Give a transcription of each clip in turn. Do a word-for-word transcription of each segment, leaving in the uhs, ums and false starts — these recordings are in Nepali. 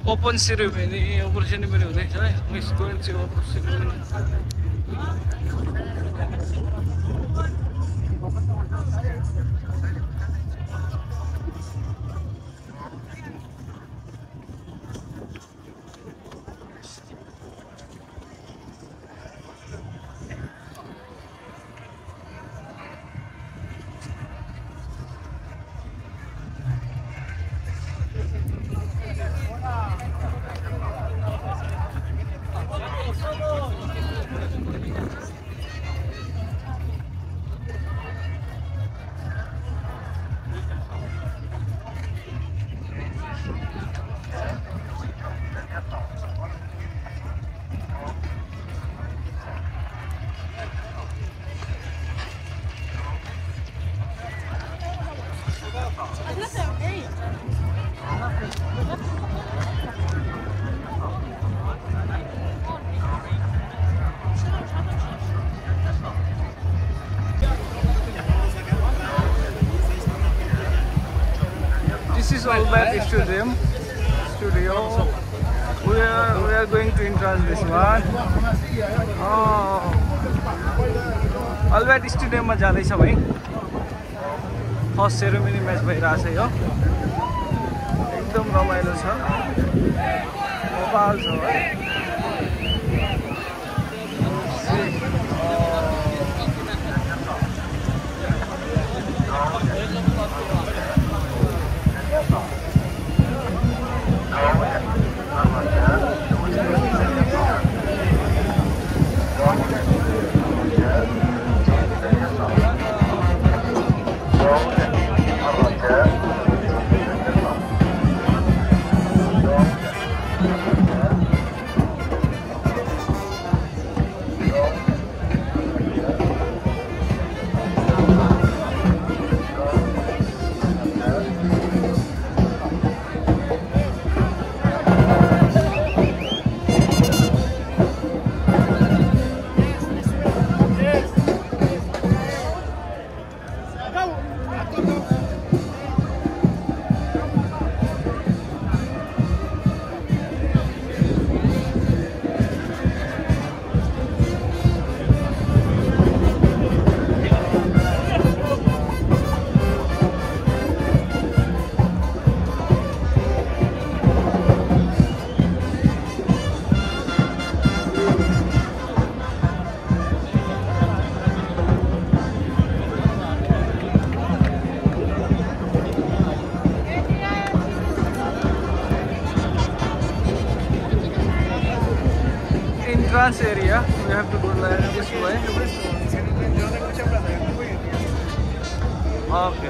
ओपन सेरेमनी ओपन सेरेमनी हुँदैछ है miss going to open ceremony This is Albert Stadium studio. We are we are going to entrance this one. Oh, Albert Stadium मा जाँदैछ भाइ. फर्स्ट सेरेमनी म्याच भइरहेछ यो. एकदम रमाइलो छ. नेपाल छ है. Entrance area, we have to go like this way. Okay.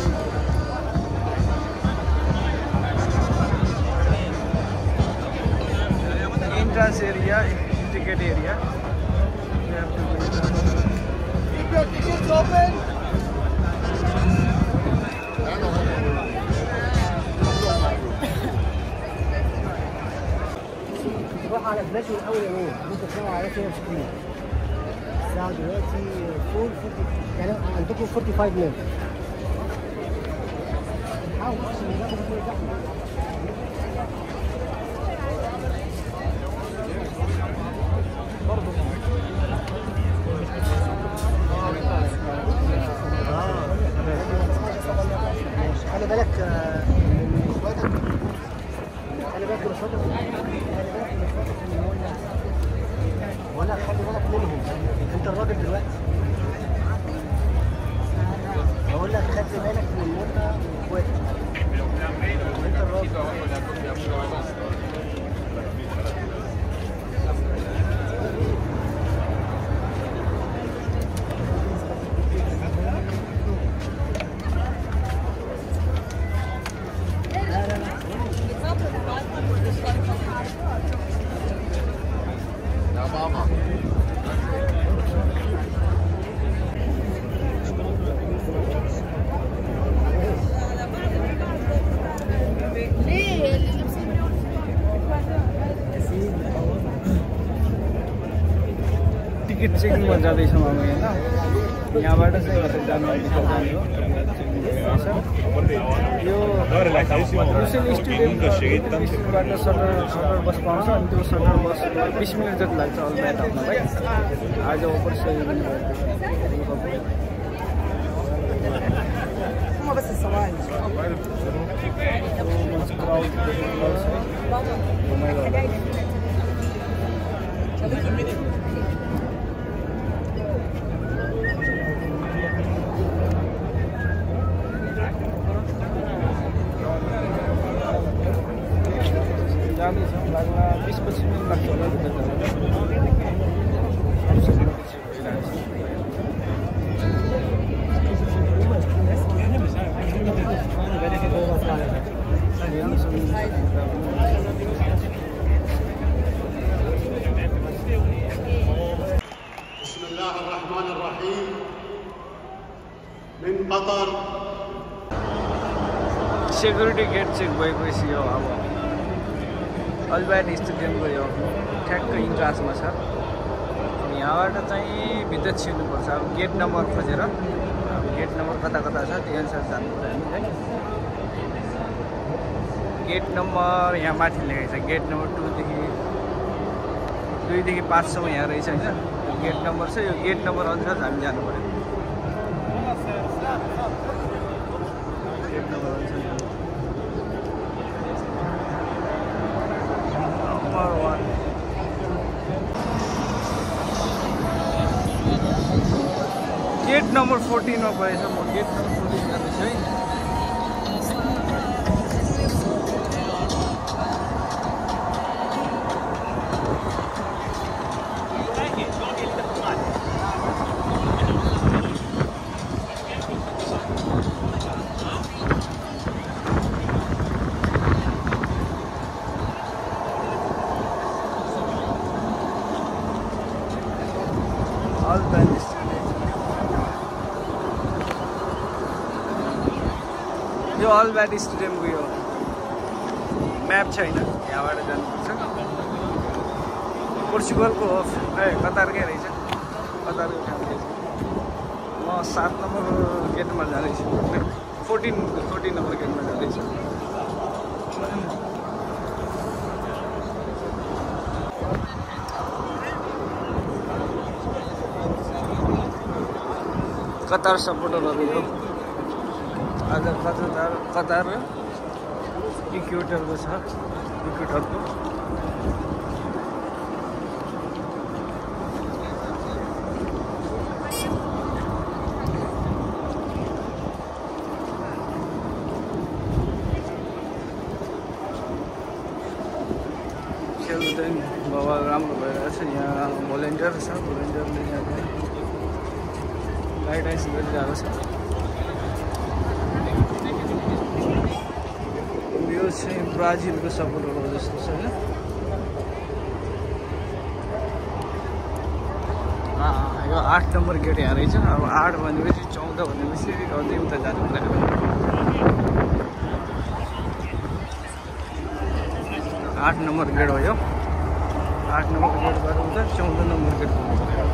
Entrance area, ticket area. We have to go. Keep your tickets open. على فلاش الاول يا مين ممكن تلاقوا على كده سكرين الساعه دلوقتي أربعة يعني عندكم خمسة وأربعين مينت حاول اصلا ناخد كل ده برضه خلي بالك من اخواتك خلي بالك من اخواتك ولا خلي بالك منهم انت الراجل دلوقتي بقول لك خلي بالك من المرأة واخواتك انت الراجل ticket चेकिङमा जाँदैछौँ अब यहाँ यहाँबाट चाहिँ जानु जाने हो यो युसेली स्टेडियमबाट सटर सटर बस पाउँछ अनि त्यो सटर बस बिस मिनट जति लाग्छ अल ब्याट आउनलाई आज ऊपर से Uma vez só vai. जाँदैछौँ लाग्ला बिस पच्चिस मिनट लाग्छ होला بسم الله الرحمن الرحيم من قطر सेक्युरिटी गेट चेक भएपछि यो अब अल ब्याट स्टेडियमको यो ठ्याक्कै इन्ट्रान्समा छ यहाँबाट चाहिँ भित्र छिर्नुपर्छ अब गेट नम्बर खोजेर अब गेट नम्बर कता कता छ त्यो अनुसार जानुपर्छ हामी है गेट नम्बर यहाँ माथि लेखेको छ गेट नम्बर टूदेखि दुईदेखि पाँचसम्म यहाँ रहेछ होइन गेट नम्बर छ यो गेट नम्बर अनुसार हामी जानु पऱ्यो गेट नम्बर अनुसार नम्बर वान गेट नम्बर फोर्टिनमा परेछ म गेट नम्बर फोर्टिन जाँदैछु है अल ब्याट स्टेडियम यो अल ब्याट स्टेडियमको यो म्याप छैन यहाँबाट जानुपर्छ पोर्चुगलको हो ए कतारकै रहेछ कतारको ठाउँ म सात नम्बर गेटमा जाँदैछु फोर्टिन फोर्टिन नम्बर गेटमा जाँदैछु कतार सपोर्टरहरू हो आज कतार कतार इक्वेटरको छ इक्वेटरको खेल चाहिँ बाबा राम्रो भइरहेछ यहाँ भोलिन्टियर छ भोलिन्टियरले यहाँ लाइट आइस गरिरहेको छ यो चाहिँ ब्राजिलको सपोर्टर हो जस्तो छ होइन यो आठ नम्बर गेट यहाँ रहेछ अब आठ भनेपछि चौध भनेपछि अझै उता जानु पर्यो आठ नम्बर गेट हो यो आठ नम्बर गेटबाट उता चौध नम्बर गेट पुग्नु पर्यो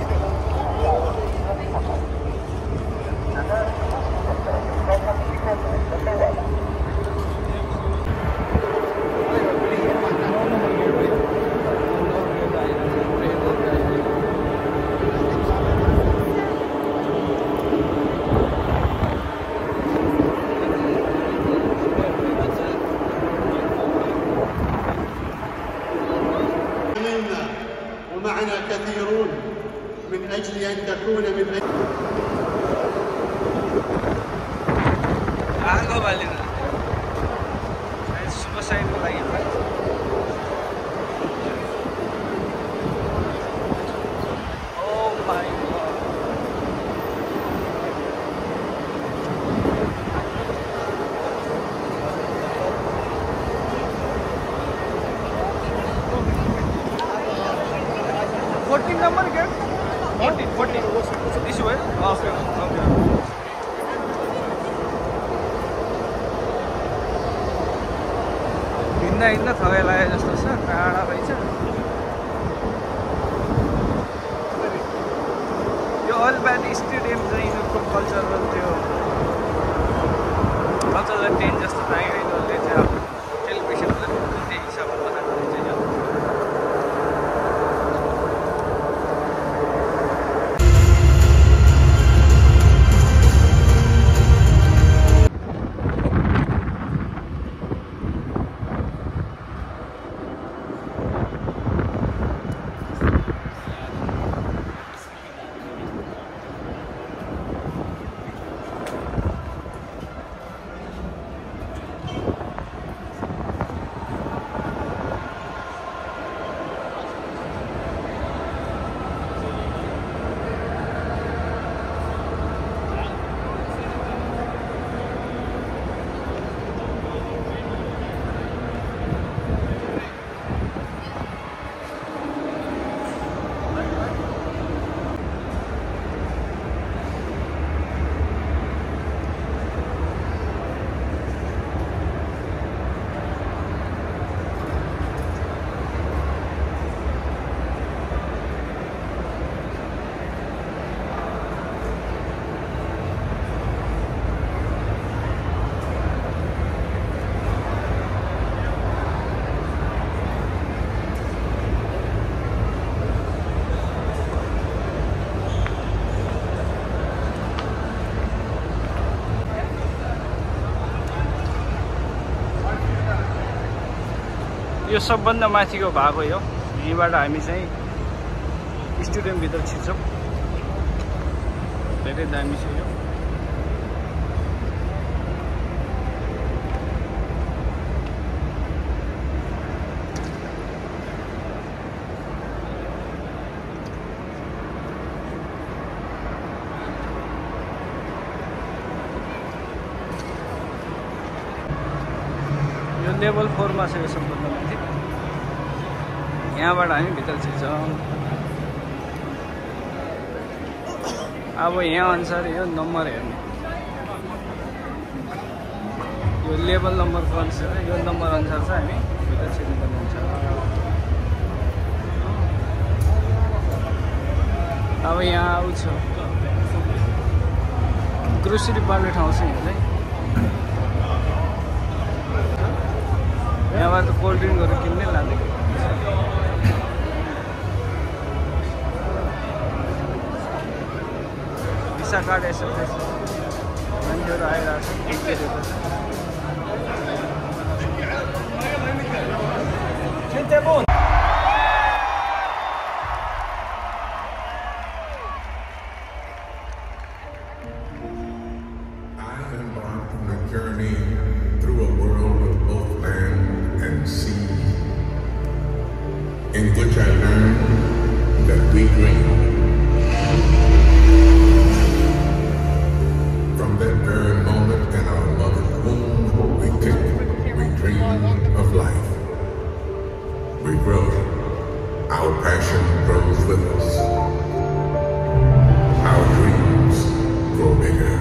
ومعنا كثيرون من أجل أن تكون من أجل आगो बालेर शुभ साइनको लागि oh my god fourteen number gate fourteen fourteen issue है ओके ओके हिँड्दा हिँड्दा थगाइ लाग्यो जस्तो छ टाढा रहेछ यो अल ब्याट स्टेडियम चाहिँ यिनीहरूको कल्चरल त्यो कल्चरल टेन्ट जस्तो यो सबभन्दा माथिको भाग हो यो। यहीँबाट हामी चाहिँ स्टेडियमभित्र छिर्छौँ। धेरै दामी छ यो। यो लेभल फोरमा छ यो सबभन्दा माथि। यहाँबाट हामी भित्र छिर्छौँ। अब यहाँ अनुसार यो नम्बर हेर्ने, यो लेभल नम्बरको अनुसार यो नम्बर अनुसार चाहिँ हामी भित्र छिर्नुपर्ने हुन्छ। अब यहाँ आउँछ ग्रोसरी पाल्ने ठाउँ छ यहाँ चाहिँ। यहाँबाट त कोल्ड ड्रिङ्कहरू किन्नै लाँदै भिसा कार्ड यसो मान्छेहरू आइरहेको छ टिकटहरू छ। In which I learned that we dream. From that very moment in our mother's womb, we think, we dream of life. We grow. Our passion grows with us. Our dreams grow bigger.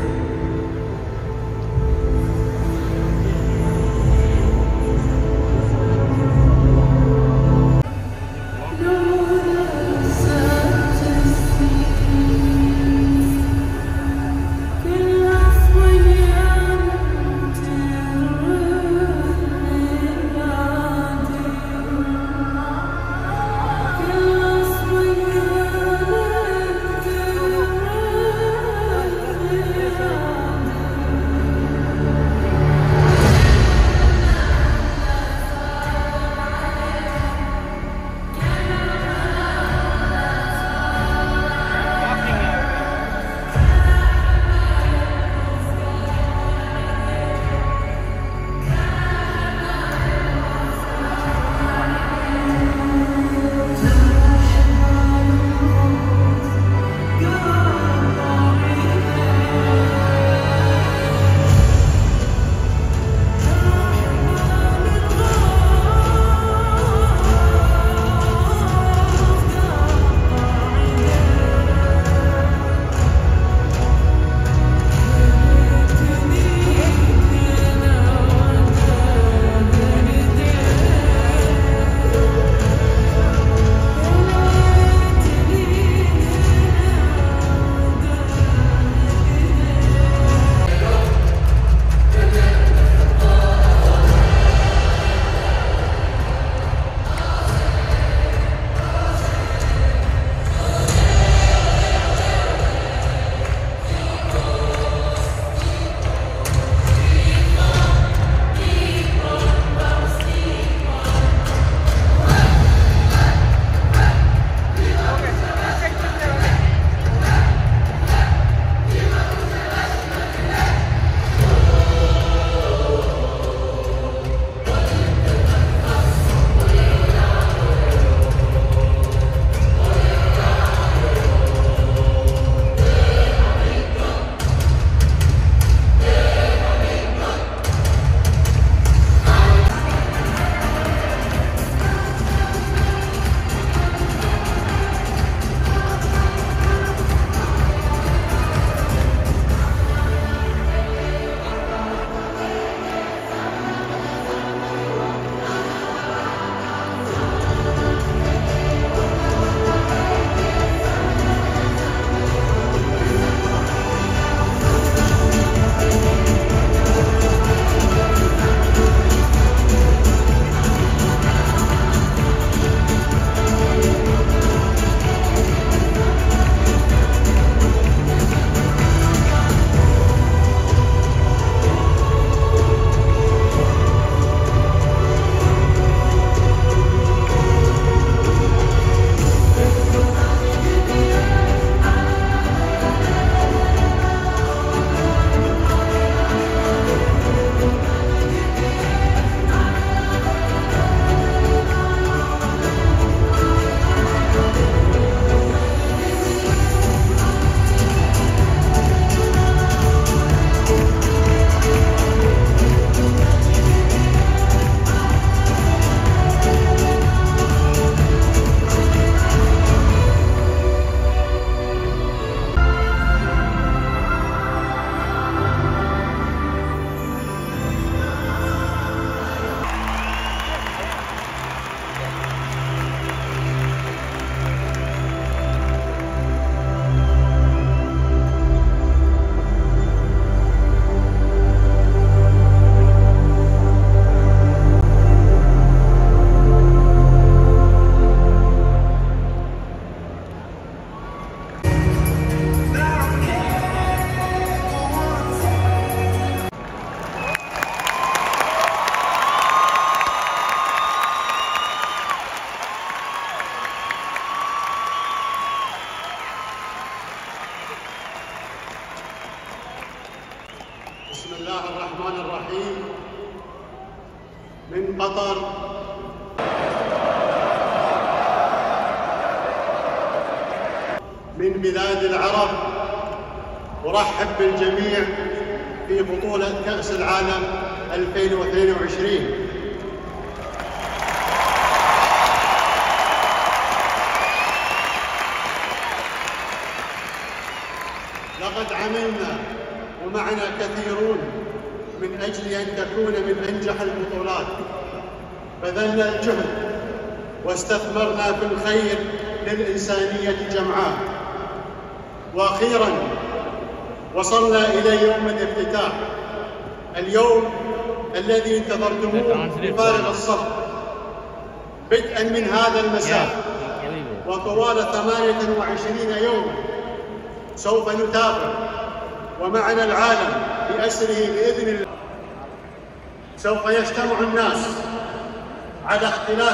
الله الرحمن الرحيم. من قطر من بلاد العرب، أرحب بالجميع في بطولة كأس العالم ألفين واثنين وعشرين. لقد عملنا ومعنا كثيرون من أجل أن تكون من أنجح البطولات، بذلنا الجهد واستثمرنا في الخير للإنسانية جمعاء، وأخيراً وصلنا إلى يوم الافتتاح، اليوم الذي انتظرتموه بفارغ الصبر، بدءاً من هذا المساء وطوال ثمانية وعشرين يوماً سوف نتابع ومعنا العالم بأسره بإذن الله. سوف يجتمع الناس على اختلاف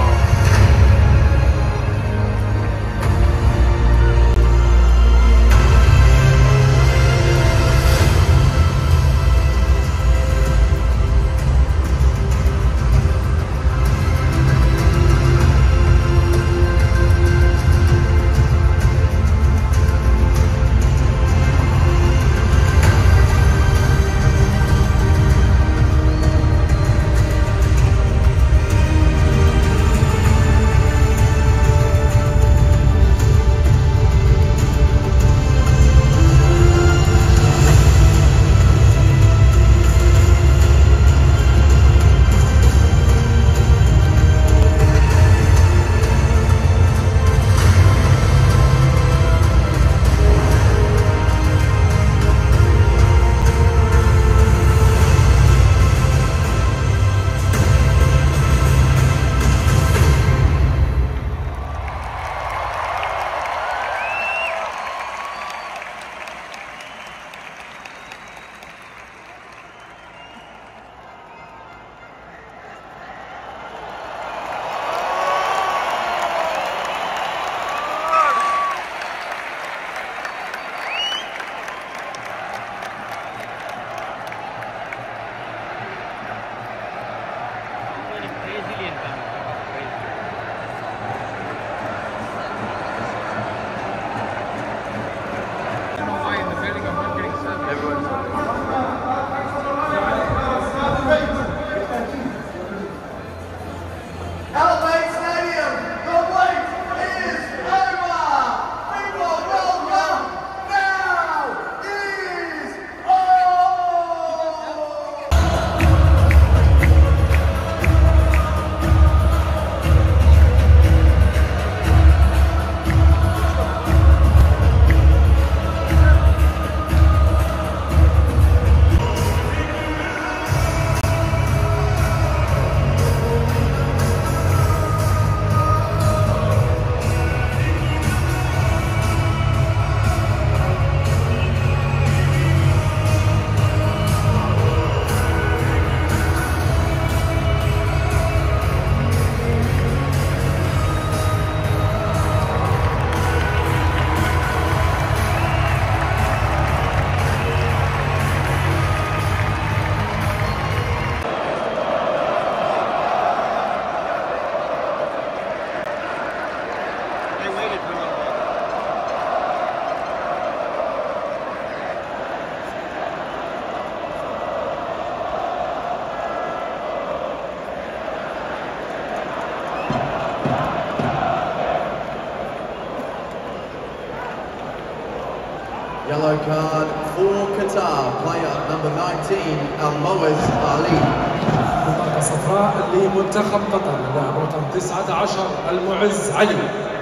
Yellow card for Qatar, player number nineteen, Al-Moaz Ali. بطاقة صفراء لمنتخب قطر، لاعب رقم تسعة عشر المعز علي.